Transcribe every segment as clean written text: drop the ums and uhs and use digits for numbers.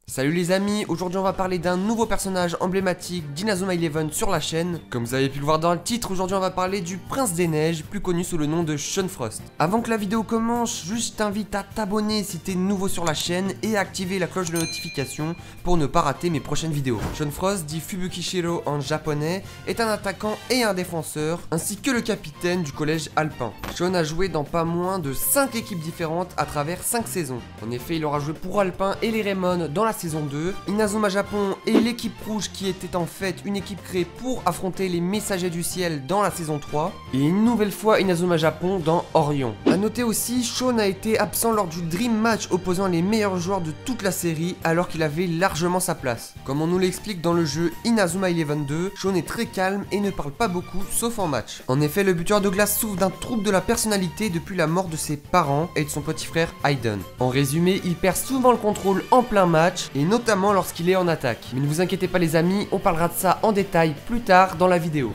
Salut les amis, aujourd'hui on va parler d'un nouveau personnage emblématique d'Inazuma Eleven sur la chaîne. Comme vous avez pu le voir dans le titre, aujourd'hui on va parler du Prince des Neiges, plus connu sous le nom de Sean Frost. Avant que la vidéo commence, juste t'invite à t'abonner si t'es nouveau sur la chaîne et à activer la cloche de notification pour ne pas rater mes prochaines vidéos. Sean Frost, dit Fubukishiro en japonais, est un attaquant et un défenseur, ainsi que le capitaine du collège alpin. Sean a joué dans pas moins de 5 équipes différentes à travers 5 saisons. En effet, il aura joué pour Alpin et les Raymond dans la saison 2, Inazuma Japon et l'équipe rouge qui était en fait une équipe créée pour affronter les messagers du ciel dans la saison 3, et une nouvelle fois Inazuma Japon dans Orion. A noter aussi, Sean a été absent lors du Dream Match opposant les meilleurs joueurs de toute la série alors qu'il avait largement sa place. Comme on nous l'explique dans le jeu Inazuma Eleven 2, Sean est très calme et ne parle pas beaucoup sauf en match. En effet, le buteur de glace souffre d'un trouble de la personnalité depuis la mort de ses parents et de son petit frère Aiden. En résumé, il perd souvent le contrôle en plein match et notamment lorsqu'il est en attaque. Mais ne vous inquiétez pas les amis, on parlera de ça en détail plus tard dans la vidéo.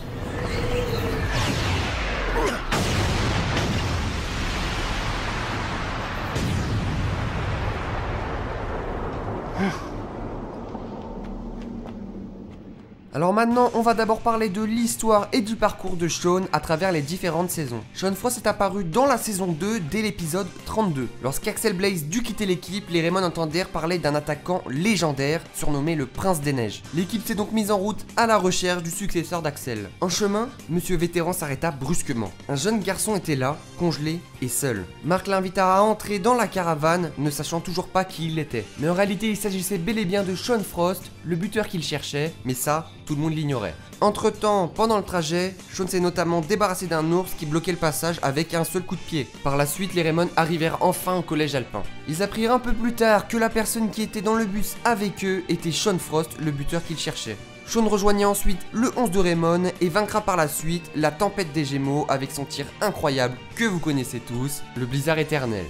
Alors maintenant, on va d'abord parler de l'histoire et du parcours de Sean à travers les différentes saisons. Sean Frost est apparu dans la saison 2 dès l'épisode 32. Lorsqu'Axel Blaze dut quitter l'équipe, les Raymond entendirent parler d'un attaquant légendaire surnommé le Prince des Neiges. L'équipe s'est donc mise en route à la recherche du successeur d'Axel. En chemin, Monsieur Vétéran s'arrêta brusquement. Un jeune garçon était là, congelé et seul. Mark l'invita à entrer dans la caravane, ne sachant toujours pas qui il était. Mais en réalité, il s'agissait bel et bien de Sean Frost, le buteur qu'il cherchait, mais ça, tout le monde l'ignorait. Entre temps, pendant le trajet, Sean s'est notamment débarrassé d'un ours qui bloquait le passage avec un seul coup de pied. Par la suite, les Raymond arrivèrent enfin au collège alpin. Ils apprirent un peu plus tard que la personne qui était dans le bus avec eux était Sean Frost, le buteur qu'ils cherchaient. Sean rejoignit ensuite le 11 de Raymond et vaincra par la suite la tempête des Gémeaux avec son tir incroyable que vous connaissez tous, le blizzard éternel.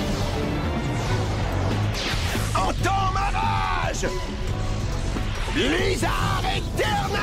Entends ma rage! Blizzard éternel!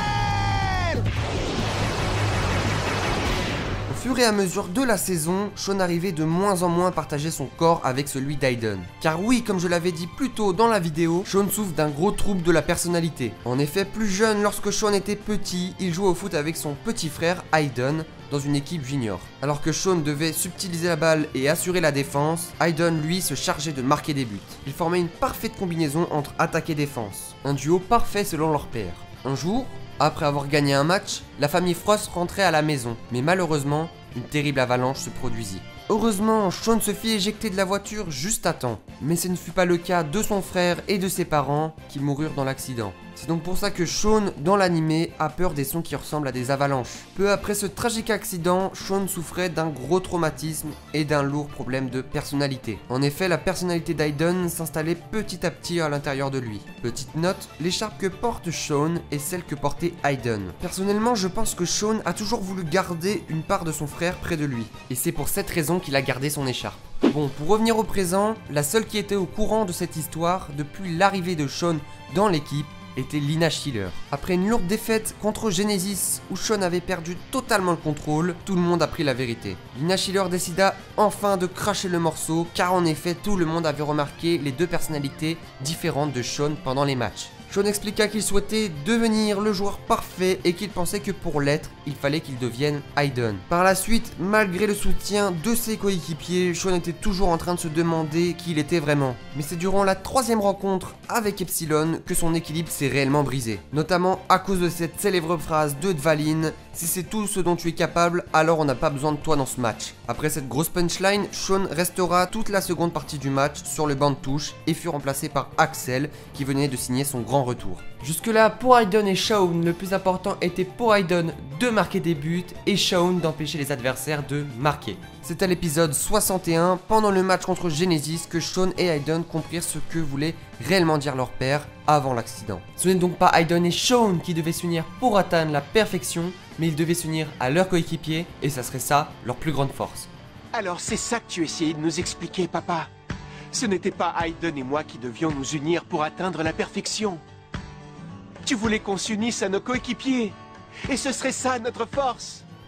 Au fur et à mesure de la saison, Sean arrivait de moins en moins à partager son corps avec celui d'Aiden. Car oui, comme je l'avais dit plus tôt dans la vidéo, Sean souffre d'un gros trouble de la personnalité. En effet, plus jeune, lorsque Sean était petit, il jouait au foot avec son petit frère Aiden dans une équipe junior. Alors que Sean devait subtiliser la balle et assurer la défense, Aiden lui se chargeait de marquer des buts. Ils formaient une parfaite combinaison entre attaque et défense, un duo parfait selon leur père. Un jour, après avoir gagné un match, la famille Frost rentrait à la maison, mais malheureusement, une terrible avalanche se produisit. Heureusement, Sean se fit éjecter de la voiture juste à temps, mais ce ne fut pas le cas de son frère et de ses parents qui moururent dans l'accident. C'est donc pour ça que Sean, dans l'animé, a peur des sons qui ressemblent à des avalanches. Peu après ce tragique accident, Sean souffrait d'un gros traumatisme et d'un lourd problème de personnalité. En effet, la personnalité d'Aiden s'installait petit à petit à l'intérieur de lui. Petite note, l'écharpe que porte Sean est celle que portait Aiden. Personnellement, je pense que Sean a toujours voulu garder une part de son frère près de lui, et c'est pour cette raison qu'il a gardé son écharpe. Bon, pour revenir au présent, la seule qui était au courant de cette histoire depuis l'arrivée de Sean dans l'équipe était Lina Schiller. Après une lourde défaite contre Genesis où Sean avait perdu totalement le contrôle, tout le monde a pris la vérité. Lina Schiller décida enfin de cracher le morceau car en effet tout le monde avait remarqué les deux personnalités différentes de Sean pendant les matchs. Sean expliqua qu'il souhaitait devenir le joueur parfait et qu'il pensait que pour l'être, il fallait qu'il devienne Aiden. Par la suite, malgré le soutien de ses coéquipiers, Sean était toujours en train de se demander qui il était vraiment. Mais c'est durant la 3e rencontre avec Epsilon que son équilibre s'est réellement brisé. Notamment à cause de cette célèbre phrase de Dvalin: si c'est tout ce dont tu es capable, alors on n'a pas besoin de toi dans ce match. Après cette grosse punchline, Sean restera toute la seconde partie du match sur le banc de touche et fut remplacé par Axel qui venait de signer son grand retour. Jusque là, pour Aiden et Sean, le plus important était pour Aiden de marquer des buts et Sean d'empêcher les adversaires de marquer. C'est à l'épisode 61, pendant le match contre Genesis, que Sean et Aiden comprirent ce que voulait réellement dire leur père avant l'accident. Ce n'est donc pas Aiden et Sean qui devaient s'unir pour atteindre la perfection, mais ils devaient s'unir à leur coéquipier et ça serait ça leur plus grande force. Alors c'est ça que tu essayais de nous expliquer, papa. Ce n'était pas Aiden et moi qui devions nous unir pour atteindre la perfection. Tu voulais qu'on s'unisse à nos coéquipiers. Et ce serait ça notre force.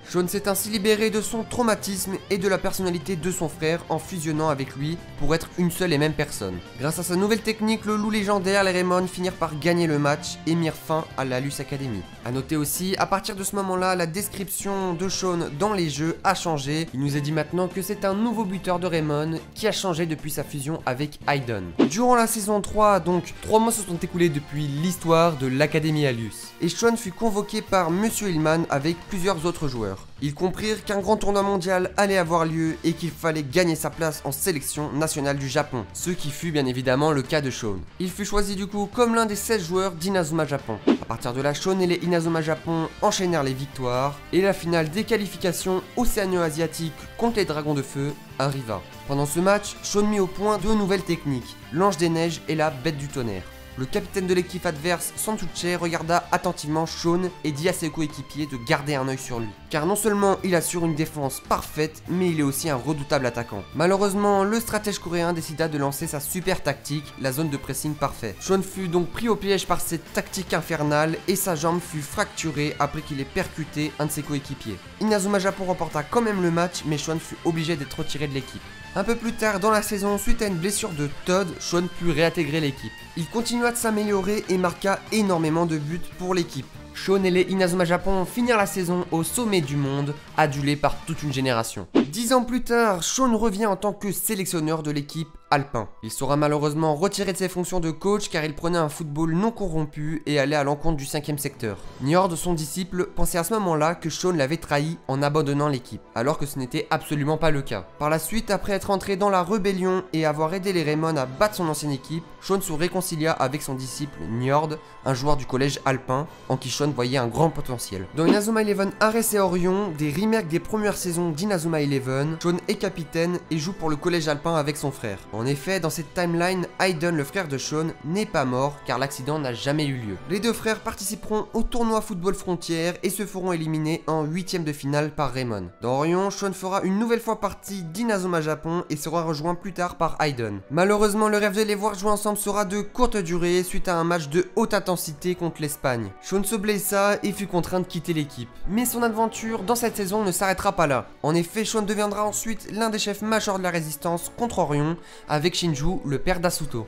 Sean s'est ainsi libéré de son traumatisme et de la personnalité de son frère en fusionnant avec lui pour être une seule et même personne. Grâce à sa nouvelle technique, le loup légendaire, les Raymond finirent par gagner le match et mirent fin à la Luce Academy. A noter aussi, à partir de ce moment-là, la description de Sean dans les jeux a changé. Il nous est dit maintenant que c'est un nouveau buteur de Raymond qui a changé depuis sa fusion avec Aiden. Durant la saison 3, donc 3 mois se sont écoulés depuis l'histoire de l'Académie Alius. Et Sean fut convoqué par Monsieur Hillman avec plusieurs autres joueurs. Ils comprirent qu'un grand tournoi mondial allait avoir lieu et qu'il fallait gagner sa place en sélection nationale du Japon, ce qui fut bien évidemment le cas de Sean. Il fut choisi du coup comme l'un des 16 joueurs d'Inazuma Japon. A partir de là, Sean et les Inazuma Japon enchaînèrent les victoires et la finale des qualifications océano-asiatiques contre les Dragons de Feu arriva. Pendant ce match, Sean mit au point 2 nouvelles techniques, l'Ange des Neiges et la Bête du Tonnerre. Le capitaine de l'équipe adverse, Santuche, regarda attentivement Sean et dit à ses coéquipiers de garder un œil sur lui. Car non seulement il assure une défense parfaite, mais il est aussi un redoutable attaquant. Malheureusement, le stratège coréen décida de lancer sa super tactique, la zone de pressing parfait. Sean fut donc pris au piège par cette tactique infernale et sa jambe fut fracturée après qu'il ait percuté un de ses coéquipiers. Inazuma Japon remporta quand même le match, mais Sean fut obligé d'être retiré de l'équipe. Un peu plus tard dans la saison, suite à une blessure de Todd, Sean put réintégrer l'équipe. Il continua de s'améliorer et marqua énormément de buts pour l'équipe. Sean et les Inazuma Japon finirent la saison au sommet du monde, adulés par toute une génération. 10 ans plus tard, Sean revient en tant que sélectionneur de l'équipe Alpin. Il sera malheureusement retiré de ses fonctions de coach car il prenait un football non corrompu et allait à l'encontre du 5e secteur. Njord, son disciple, pensait à ce moment-là que Sean l'avait trahi en abandonnant l'équipe, alors que ce n'était absolument pas le cas. Par la suite, après être entré dans la rébellion et avoir aidé les Raymond à battre son ancienne équipe, Sean se réconcilia avec son disciple Njord, un joueur du collège Alpin, en qui Sean voyait un grand potentiel. Dans Inazuma Eleven Ares et Orion, des remakes des premières saisons d'Inazuma Eleven, Sean est capitaine et joue pour le collège Alpin avec son frère. En effet, dans cette timeline, Aiden, le frère de Sean, n'est pas mort car l'accident n'a jamais eu lieu. Les deux frères participeront au tournoi Football Frontières et se feront éliminer en 8e de finale par Raymond. Dans Orion, Sean fera une nouvelle fois partie d'Inazuma Japon et sera rejoint plus tard par Aiden. Malheureusement, le rêve de les voir jouer ensemble sera de courte durée suite à un match de haute intensité contre l'Espagne. Sean se blessa et fut contraint de quitter l'équipe. Mais son aventure dans cette saison ne s'arrêtera pas là. En effet, Sean deviendra ensuite l'un des chefs majeurs de la résistance contre Orion avec Shinju, le père d'Asuto.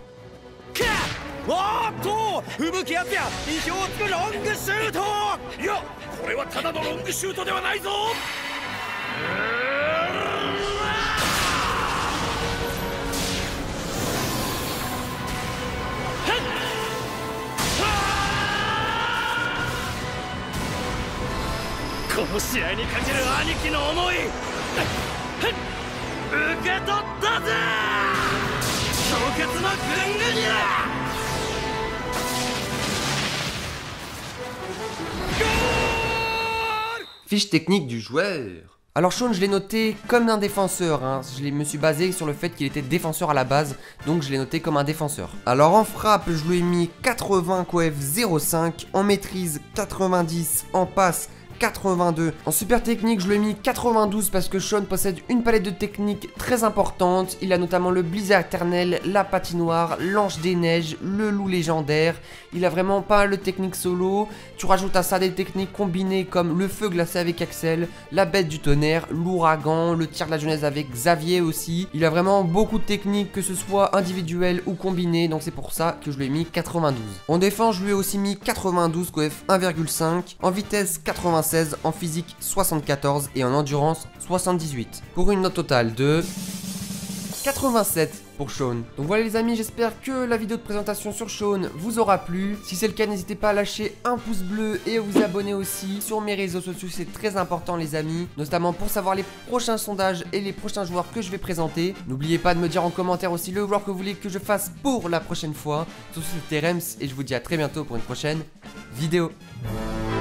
Fiche technique du joueur. Alors Sean, je l'ai noté comme un défenseur, hein. Je me suis basé sur le fait qu'il était défenseur à la base, donc je l'ai noté comme un défenseur. Alors en frappe, je lui ai mis 80 coef 0,5, en maîtrise 90, en passe 82. En super technique, je lui ai mis 92 parce que Sean possède une palette de techniques très importante. Il a notamment le blizzard éternel, la patinoire, l'ange des neiges, le loup légendaire. Il a vraiment pas mal de techniques solo. Tu rajoutes à ça des techniques combinées comme le feu glacé avec Axel, la bête du tonnerre, l'ouragan, le tir de la jeunesse avec Xavier aussi. Il a vraiment beaucoup de techniques, que ce soit individuelles ou combinées, donc c'est pour ça que je lui ai mis 92. En défense, je lui ai aussi mis 92 coef 1,5, en vitesse 96, en physique 74 et en endurance 78. Pour une note totale de 87 pour Sean. Donc voilà les amis, j'espère que la vidéo de présentation sur Sean vous aura plu. Si c'est le cas, n'hésitez pas à lâcher un pouce bleu et à vous abonner aussi sur mes réseaux sociaux, c'est très important les amis, notamment pour savoir les prochains sondages et les prochains joueurs que je vais présenter. N'oubliez pas de me dire en commentaire aussi le joueur que vous voulez que je fasse pour la prochaine fois. Sur ce, c'était Rems et je vous dis à très bientôt pour une prochaine vidéo.